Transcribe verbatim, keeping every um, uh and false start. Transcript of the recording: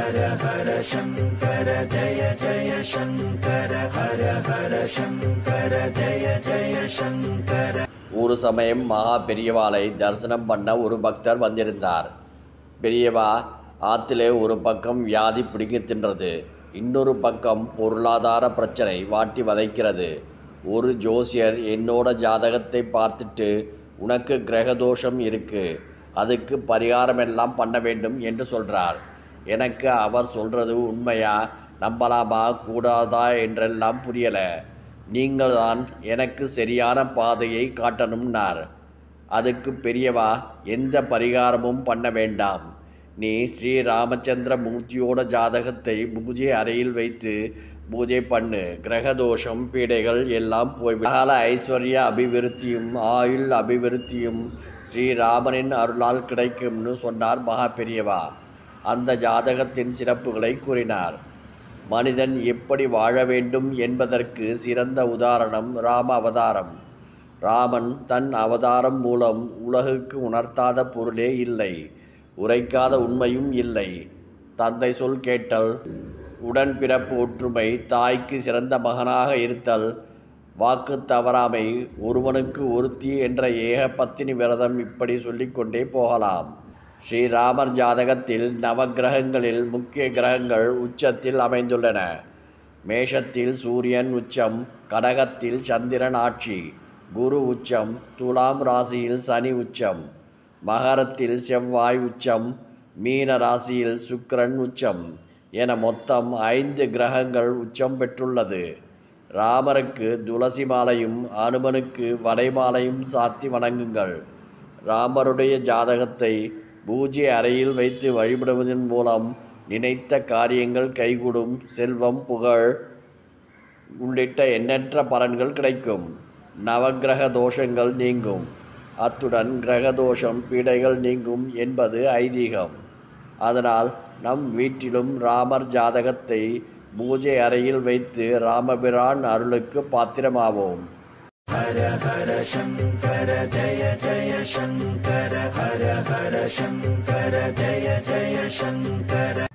ஹர ஹர சங்கர ஜய ஜய சங்கர ஹர ஹர சங்கர ஜய ஜய சங்கர. ஒரு சமயம் மகா பெரியவாளை தரிசனம் பண்ண ஒரு பக்தர் வந்திருந்தார். பெரியவா, ஆற்றிலே ஒரு பக்கம் வியாதி பிடிங்கி தின்றது, இன்னொரு பக்கம் பொருளாதார பிரச்சனை வாட்டி வதைக்கிறது. ஒரு ஜோசியர் என்னோட ஜாதகத்தை பார்த்துட்டு உனக்கு கிரகதோஷம் இருக்கு, அதுக்கு பரிகாரமெல்லாம் பண்ண வேண்டும் என்று சொல்கிறார். எனக்கு அவர் சொல்கிறது உண்மையா நம்பலாமா கூடாதா என்றெல்லாம் புரியலை. நீங்கள் தான் எனக்கு சரியான பாதையை காட்டணும்னார். அதுக்கு பெரியவா, எந்த பரிகாரமும் பண்ண வேண்டாம், நீ ஸ்ரீ ராமச்சந்திர மூர்த்தியோட ஜாதகத்தை பூஜை அறையில் வைத்து பூஜை பண்ணு, கிரகதோஷம் பீடைகள் எல்லாம் போய்விடும். கால ஐஸ்வர்ய அபிவிருத்தியும் ஆயுள் அபிவிருத்தியும் ஸ்ரீராமனின் அருளால் கிடைக்கும்னு சொன்னார் மகா பெரியவா. அந்த ஜாதகத்தின் சிறப்புகளை கூறினார். மனிதன் எப்படி வாழ வேண்டும் என்பதற்கு சிறந்த உதாரணம் ராம அவதாரம். ராமன் தன் அவதாரம் மூலம் உலகுக்கு உணர்த்தாத பொருளே இல்லை, உரைக்காத உண்மையும் இல்லை. தந்தை சொல் கேட்டல், உடன்பிறப்பு ஒற்றுமை, தாய்க்கு சிறந்த மகனாக இருத்தல், வாக்கு தவறாமை, ஒருவனுக்கு ஒருத்தி என்ற ஏக பத்தினி விரதம், இப்படி சொல்லிக்கொண்டே போகலாம். ஸ்ரீராமர் ஜாதகத்தில் நவகிரகங்களில் முக்கிய கிரகங்கள் உச்சத்தில் அமைந்துள்ளன. மேஷத்தில் சூரியன் உச்சம், கடகத்தில் சந்திரன் ஆட்சி, குரு உச்சம், துலாம் ராசியில் சனி உச்சம், மகரத்தில் செவ்வாய் உச்சம், மீன ராசியில் சுக்கிரன் உச்சம் என மொத்தம் ஐந்து கிரகங்கள் உச்சம் பெற்றுள்ளது. ராமருக்கு துளசி மாலையும் அனுமனுக்கு வடைமாலையும் சாத்தி வணங்குங்கள். ராமருடைய ஜாதகத்தை பூஜை அறையில் வைத்து வழிபடுவதன் மூலம் நினைத்த காரியங்கள் கைகூடும், செல்வம் புகழ் உள்ளிட்ட எண்ணற்ற பலன்கள் கிடைக்கும், நவகிரக தோஷங்கள் நீங்கும், அத்துடன் கிரகதோஷம் பீடைகள் நீங்கும் என்பது ஐதீகம். அதனால் நம் வீட்டிலும் ராமர் ஜாதகத்தை பூஜை அறையில் வைத்து ராமபிரான் அருளுக்கு பாத்திரமாவோம். ஹர ஹர சங்கர ஜய ஜய சங்கர ஹர ஹர சங்கர ஜய ஜய சங்கர.